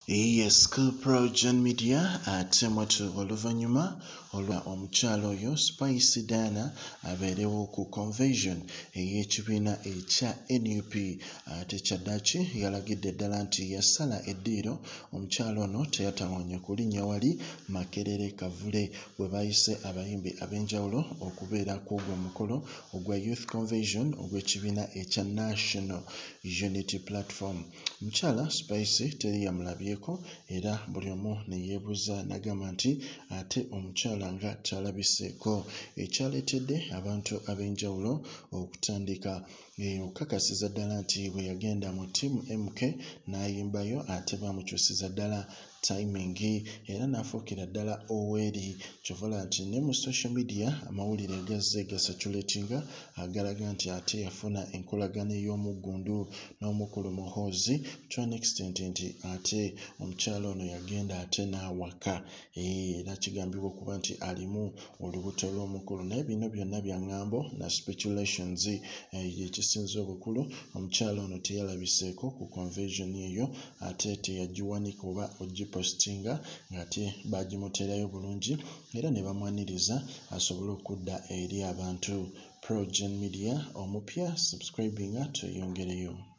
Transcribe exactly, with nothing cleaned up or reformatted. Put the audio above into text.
Yes, ku PROJOURN media ate mwatu oluvanyuma olwa omukyalo oyo Spice Dana abeerewo ku convention ey'ekibiina ekya N U P ate kyaddaaki yalagidde ddala nti yasala eddiiro omukyalo ono teyatawonya kulinnya wali Makerere Kavule bwe bayise abayimbi ab'enjawulo okubeera ku ogwo omukolo ogwa Youth Convention ogw'ekibiina ekya National Unity Platform. Mukyala Spice teri yamulabyeko era buli omu ne yeebuuza n'agamba nti ate omukyala nga talabiseko, ekyaleetedde abantu ab'enjawulo okutandika okukakasiza ddala nti bwe yagenda mu ttiimu M K n'ayimbayo ate bamukyusiza ddala timing era n'afuukira ddala oweeri, ky'ovala nti ne mu social media amawulire gazze gasatulatinga agalaga nti ate yafuna enkolagana ey'omuggundu n'omukulu Muhoozi to an extent nti ate omukyalo ono yagenda ate n'awaka era kigambibwa okuba nti alimu olubuto lw'omukulu, naye bino byonna bya ŋŋambo na speculations. Ekisinze obukulu omukyalo ono teyalabiseeko ku convention eyo ate teyagiwanika oba ogipostinga ng'ate bagimuteerayo bulungi era ne bamwaniriza asobole okudda eri abantu. PROJOURN media omupya subscribinga tweyongereyo.